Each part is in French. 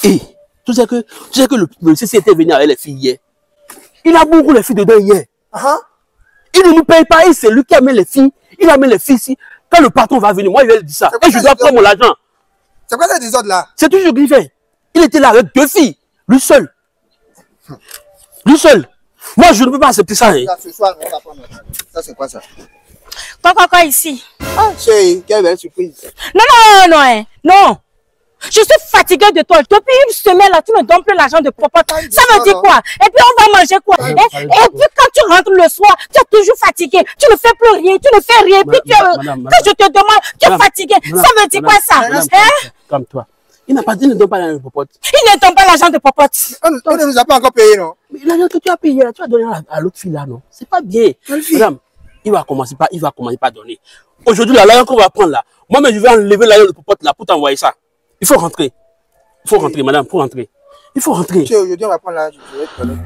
Et tu sais que le monsieur était venu avec les filles hier. Il a beaucoup les filles dedans hier. Il ne nous paye pas et c'est lui qui amène les filles. Il amène les filles ici. Quand le patron va venir, moi je vais lui dire ça. Et je dois prendre mon argent. C'est quoi ce désordre là? C'est toujours ce qu'il fait. Il était là avec 2 filles. Lui seul. Lui seul. Moi je ne peux pas accepter ça. Hein. Là, ce soir, on va prendre notre argent. Ça c'est quoi ça? Quoi ici? Ah, chérie, quelle belle surprise. Non, hein. Non. Je suis fatiguée de toi. Depuis une semaine là, tu me donnes plus l'argent de popote. Ça veut dire quoi? Et puis on va manger quoi? Et puis quand tu rentres le soir, tu es toujours fatigué. Tu ne fais plus rien, tu ne fais rien. Puis quand je te demande, tu es fatigué. Ça veut dire quoi ça? Comme toi. Il ne donne pas l'argent de popote. Il ne donne pas l'argent de popote. On ne nous a pas encore payé, non? Mais l'argent que tu as payé, tu as donné à l'autre fille là, non? C'est pas bien. Madame, il va commencer par donner. Aujourd'hui, l'argent qu'on va prendre là, moi-même je vais enlever l'argent de popote là pour t'envoyer ça. Il faut rentrer. Il faut rentrer, madame, pour rentrer. Il faut rentrer. Aujourd'hui, on va prendre l'argent. Je vais te donner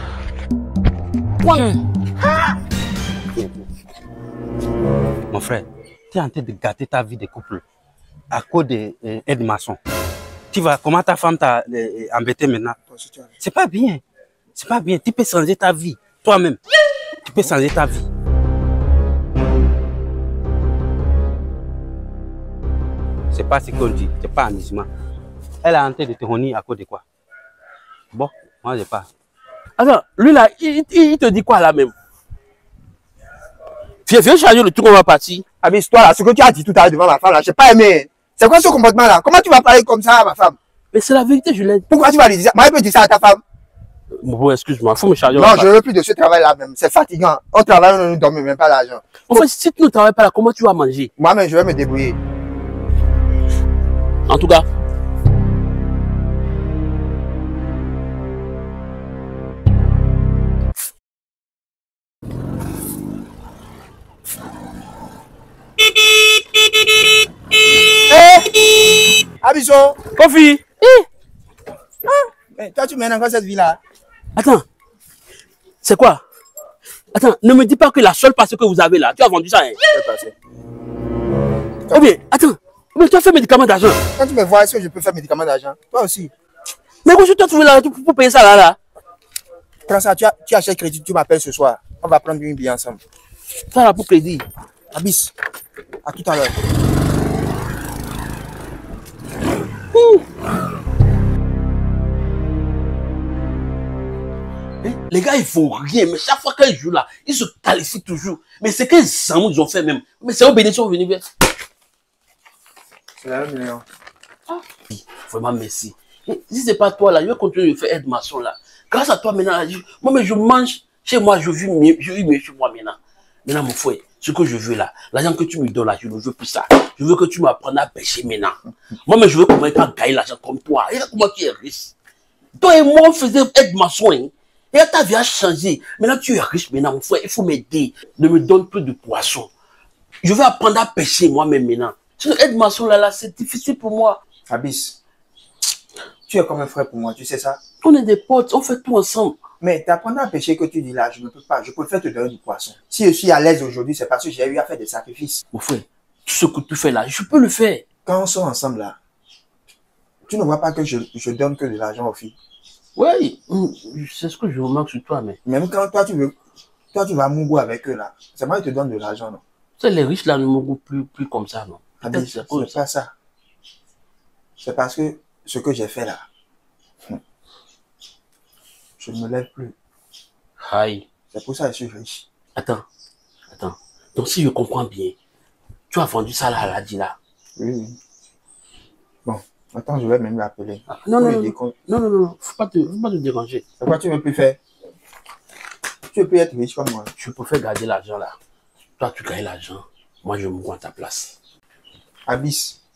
pour Mon frère, tu es en train de gâter ta vie de couple à cause d'aide maçon. Comment ta femme t'a embêté maintenant? C'est pas bien. C'est pas bien. Tu peux changer ta vie. Toi-même. Tu peux changer ta vie. C'est pas ce qu'on dit. C'est pas amusement. Elle a en train de te honir à cause de quoi? Bon, moi je pars. Attends, lui là, il te dit quoi là même? Viens charger le truc, on va partir. Amuse-toi là, ce que tu as dit tout à l'heure devant ma femme là, j'ai pas aimé. C'est quoi ce comportement là? Comment tu vas parler comme ça à ma femme? Mais c'est la vérité, je l'ai dit. Pourquoi tu vas lui dire ça? Moi, je peux dire ça à ta femme? Bon, excuse-moi, il faut me charger. Non, je ne veux plus de ce travail là même. C'est fatigant. On travaille, on ne nous donne même pas l'argent. En fait, si tu ne travailles pas là, comment tu vas manger? Moi-même, je vais me débrouiller. En tout cas. Abisson! Kofi! Toi, tu mènes encore cette vie-là? Attends. C'est quoi? Attends, ne me dis pas que la seule passe que vous avez là, tu as vendu ça, hein? Oh bien, attends. Mais tu as fait médicament d'argent. Quand tu me vois, est-ce que je peux faire médicament d'argent? Toi aussi. Mais où tu t'as trouvé là pour payer ça là? Prends ça, tu achètes crédit, tu m'appelles ce soir. On va prendre une bière ensemble. Ça là pour crédit. Abis, à tout à l'heure. Les gars, ils font rien, mais chaque fois qu'ils jouent là, ils se qualifient toujours. Mais c'est quels amours ils ont fait même. Mais c'est au bénéfice venus vers. C'est la même million. Vraiment, merci. Et si c'est pas toi là, je vais continuer de faire aide maçon là. Grâce à toi maintenant, moi, mais je mange chez moi, je vis mieux chez moi maintenant. Maintenant, mon frère, ce que je veux là, l'argent que tu me donnes là, je ne veux plus ça. Je veux que tu m'apprennes à pêcher maintenant. Moi, mais je veux comment pas gagner l'argent comme toi. Et regarde comment tu es riche. Toi et moi, on faisait aide maçon. Hein. Et ta vie a changé. Maintenant, tu es riche maintenant, mon frère. Il faut m'aider. Ne me donne plus de poissons. Je vais apprendre à pêcher moi-même maintenant. Sinon, aide maçon là, c'est difficile pour moi. Abis, tu es comme un frère pour moi, tu sais ça? On est des potes, on fait tout ensemble. Mais t'apprends à pêcher que tu dis là, je ne peux pas. Je préfère te donner du poisson. Si je suis à l'aise aujourd'hui, c'est parce que j'ai eu à faire des sacrifices. Mon frère, tout ce que tu fais là, je peux le faire. Quand on sort ensemble là, tu ne vois pas que je donne que de l'argent aux filles? Oui, c'est ce que je remarque sur toi, mais. Même quand toi tu vas à Mungo avec eux là, c'est moi qui te donne de l'argent, non? C'est les riches là ne me goûtent plus comme ça, non? C'est pas ça. C'est parce que ce que j'ai fait là, je ne me lève plus. Aïe. C'est pour ça que je suis riche. Attends. Donc si je comprends bien, tu as vendu ça là à la dit là. Oui. Bon, attends, je vais même l'appeler. Non, faut pas te déranger. C'est quoi tu veux plus faire? Tu veux plus être riche comme moi? Je préfère garder l'argent là. Toi, tu gagnes l'argent. Moi, je me vois à ta place. Abis,